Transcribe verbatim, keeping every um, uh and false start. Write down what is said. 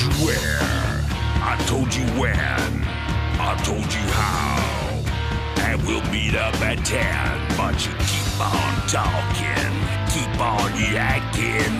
you where, I told you when, I told you how. And we'll meet up at ten, but you keep on talking, keep on yakking.